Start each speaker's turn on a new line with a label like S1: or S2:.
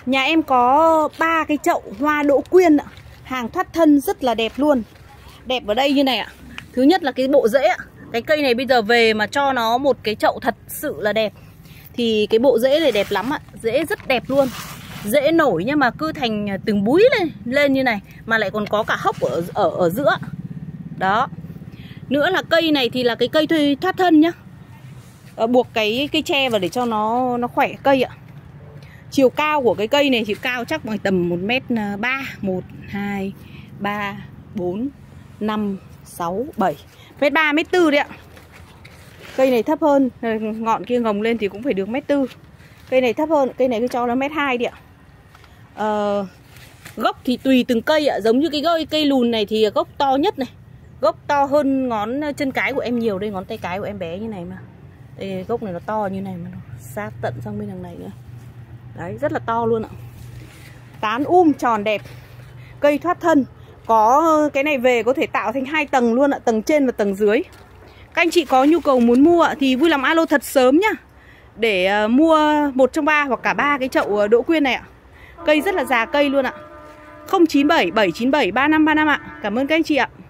S1: Nhà em có 3 cái chậu hoa đỗ quyên ạ. Hàng thoát thân rất là đẹp luôn. Đẹp ở đây như này ạ. Thứ nhất là cái bộ rễ ạ. Cái cây này bây giờ về mà cho nó một cái chậu thật sự là đẹp thì cái bộ rễ này đẹp lắm ạ. Rễ rất đẹp luôn. Rễ nổi nhưng mà cứ thành từng búi lên như này. Mà lại còn có cả hốc ở giữa. Đó. Nữa là cây này thì là cái cây thoát thân nhá. Buộc cái cây tre vào để cho nó khỏe cây ạ. Chiều cao của cái cây này thì cao chắc bằng tầm 1m3. 1, 2, 3, 4, 5, 6, 7 1m3, 1m4 đấy ạ. Cây này thấp hơn, ngọn kia ngồng lên thì cũng phải được 1m4. Cây này thấp hơn, cây này cứ cho nó 1m2 đi ạ. Gốc thì tùy từng cây ạ. Giống như cái cây lùn này thì gốc to nhất này. Gốc to hơn ngón chân cái của em nhiều. Đây ngón tay cái của em bé như này mà. Đây, gốc này nó to như này mà nó sát tận sang bên đằng này nữa. Đấy, rất là to luôn ạ. Tán tròn đẹp. Cây thoát thân. Có cái này về có thể tạo thành 2 tầng luôn ạ. Tầng trên và tầng dưới. Các anh chị có nhu cầu muốn mua ạ thì vui lòng alo thật sớm nhá. Để mua 1 trong 3 hoặc cả 3 cái chậu đỗ quyên này ạ. Cây rất là già cây luôn ạ. 097 797 3535 ạ. Cảm ơn các anh chị ạ.